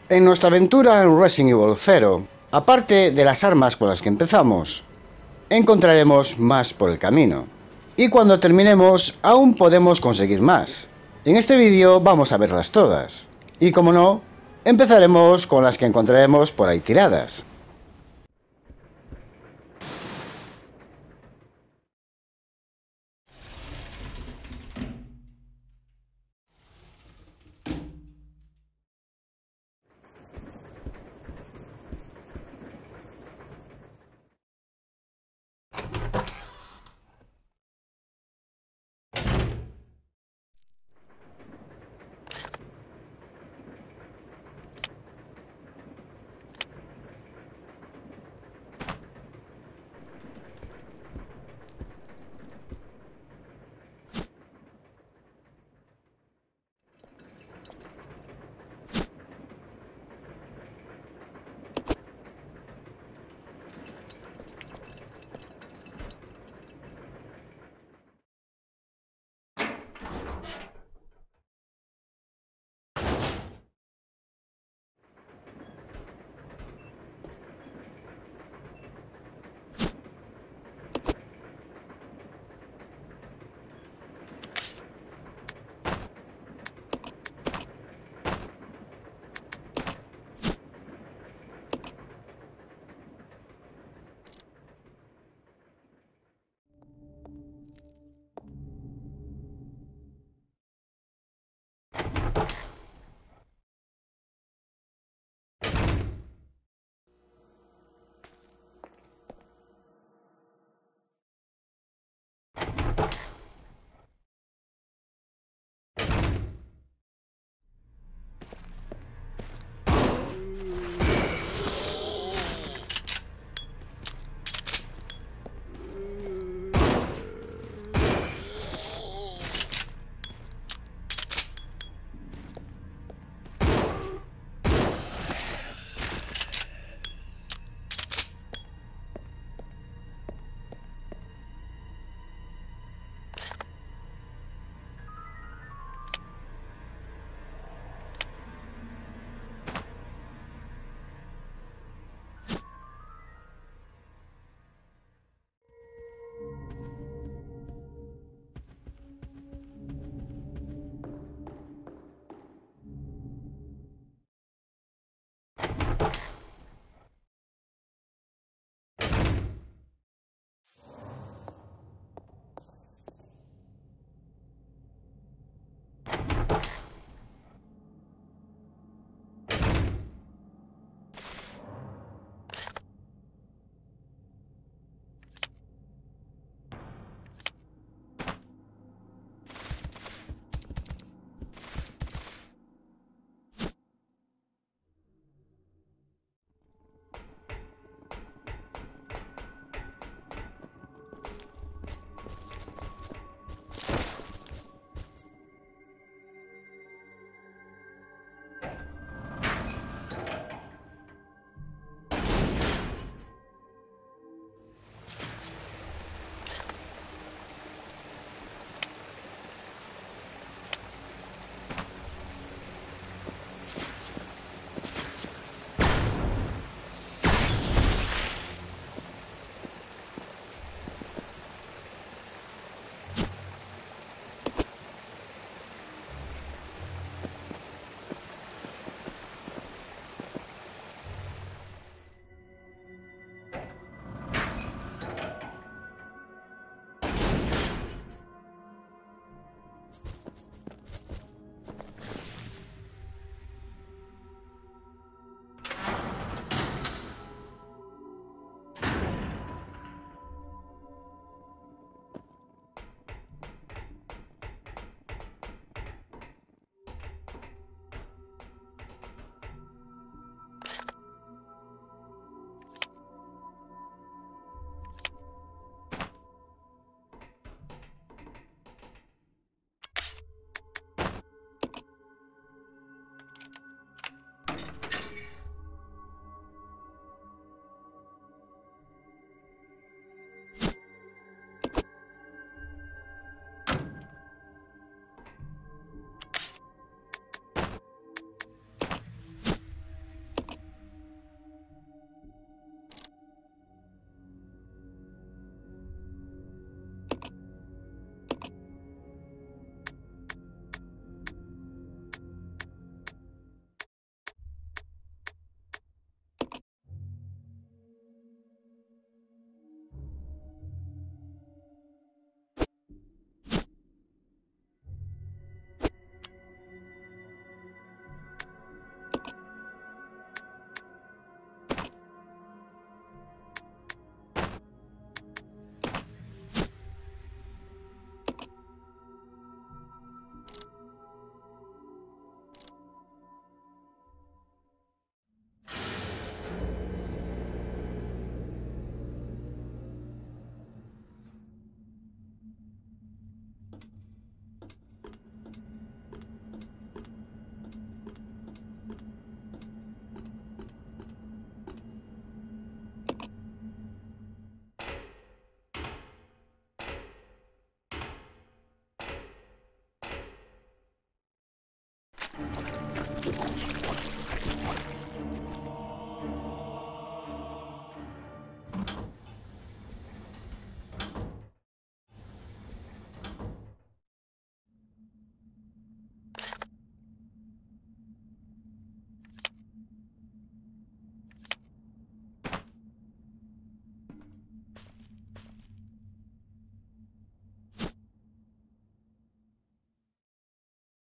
En nuestra aventura en Resident Evil 0, aparte de las armas con las que empezamos, encontraremos más por el camino. Y cuando terminemos, aún podemos conseguir más. En este vídeo vamos a verlas todas. Y como no, empezaremos con las que encontraremos por ahí tiradas.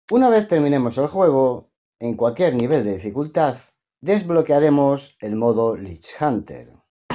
Una vez terminemos el juego, en cualquier nivel de dificultad, desbloquearemos el modo Lich Hunter.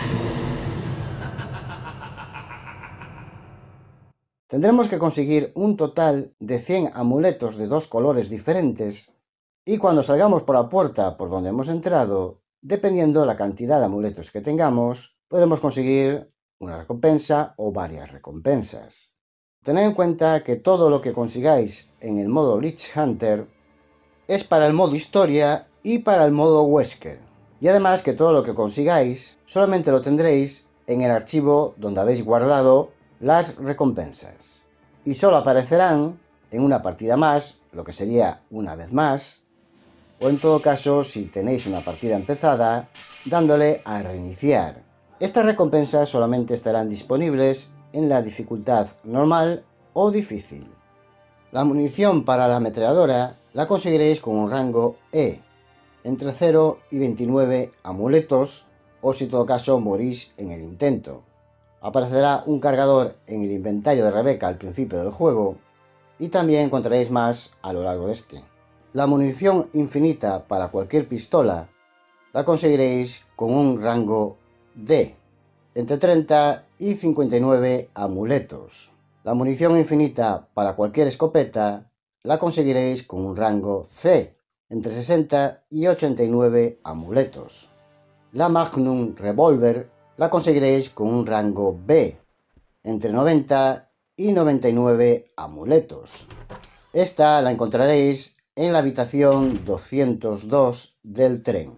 Tendremos que conseguir un total de 100 amuletos de 2 colores diferentes y cuando salgamos por la puerta por donde hemos entrado, dependiendo de la cantidad de amuletos que tengamos, podremos conseguir una recompensa o varias recompensas. Tened en cuenta que todo lo que consigáis en el modo Lich Hunter es para el modo historia y para el modo Wesker. Y además que todo lo que consigáis solamente lo tendréis en el archivo donde habéis guardado las recompensas. Y solo aparecerán en una partida más, lo que sería una vez más, o en todo caso si tenéis una partida empezada, dándole a reiniciar. Estas recompensas solamente estarán disponibles en la dificultad normal o difícil. La munición para la ametralladora la conseguiréis con un rango E, entre 0 y 29 amuletos, o si en todo caso morís en el intento. Aparecerá un cargador en el inventario de Rebecca al principio del juego, y también encontraréis más a lo largo de este. La munición infinita para cualquier pistola la conseguiréis con un rango D, entre 30 y 59 amuletos. La munición infinita para cualquier escopeta la conseguiréis con un rango C, entre 60 y 89 amuletos. La Magnum Revolver la conseguiréis con un rango B, entre 90 y 99 amuletos. Esta la encontraréis en la habitación 202 del tren.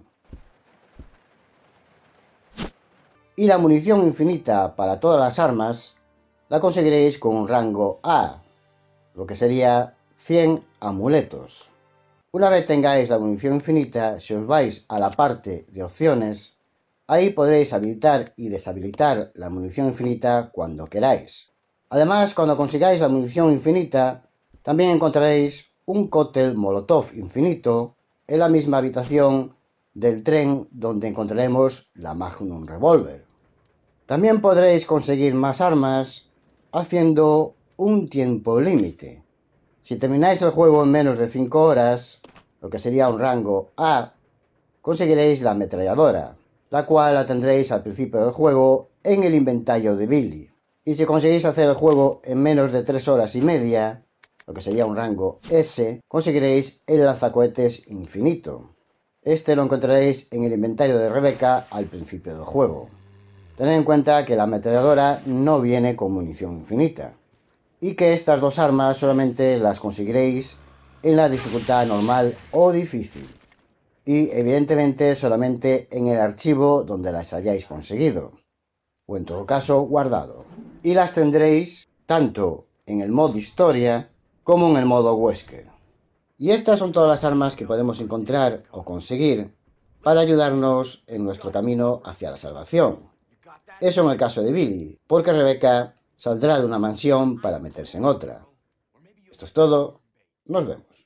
Y la munición infinita para todas las armas la conseguiréis con un rango A, lo que sería 100 amuletos. Una vez tengáis la munición infinita, si os vais a la parte de opciones, ahí podréis habilitar y deshabilitar la munición infinita cuando queráis. Además, cuando consigáis la munición infinita, también encontraréis un cóctel Molotov infinito en la misma habitación del tren donde encontraremos la Magnum Revolver. También podréis conseguir más armas haciendo un tiempo límite. Si termináis el juego en menos de 5 horas, lo que sería un rango A, conseguiréis la ametralladora, la cual la tendréis al principio del juego en el inventario de Billy. Y si conseguís hacer el juego en menos de 3 horas y media, lo que sería un rango S, conseguiréis el lanzacohetes infinito. Este lo encontraréis en el inventario de Rebecca al principio del juego. Tened en cuenta que la ametralladora no viene con munición infinita, y que estas dos armas solamente las conseguiréis en la dificultad normal o difícil, y evidentemente solamente en el archivo donde las hayáis conseguido, o en todo caso guardado, y las tendréis tanto en el modo historia como en el modo Wesker. Y estas son todas las armas que podemos encontrar o conseguir para ayudarnos en nuestro camino hacia la salvación. Eso en el caso de Billy, porque Rebecca saldrá de una mansión para meterse en otra. Esto es todo, nos vemos.